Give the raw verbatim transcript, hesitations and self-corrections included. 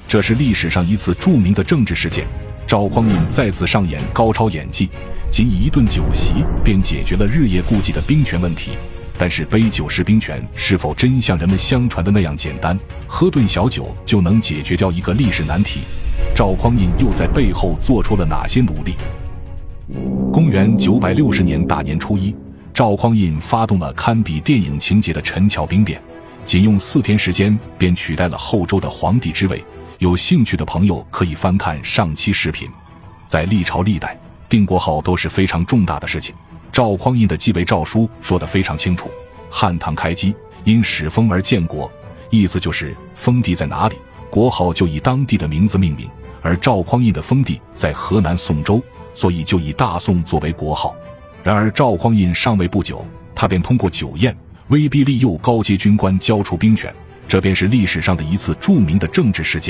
这是历史上一次著名的政治事件。赵匡胤再次上演高超演技，仅以一顿酒席便解决了日夜顾忌的兵权问题。但是杯酒释兵权是否真像人们相传的那样简单，喝顿小酒就能解决掉一个历史难题？赵匡胤又在背后做出了哪些努力？公元九百六十年大年初一，赵匡胤发动了堪比电影情节的陈桥兵变，仅用四天时间便取代了后周的皇帝之位。有兴趣的朋友可以翻看上期视频。在历朝历代，定国号都是非常重大的事情。赵匡胤的继位诏书说得非常清楚，汉唐开基，因始封而建国，意思就是封地在哪里，国号就以当地的名字命名。而赵匡胤的封地在河南宋州，所以就以大宋作为国号。然而赵匡胤上位不久，他便通过酒宴威逼利诱高阶军官交出兵权，这便是历史上的一次著名的政治事件。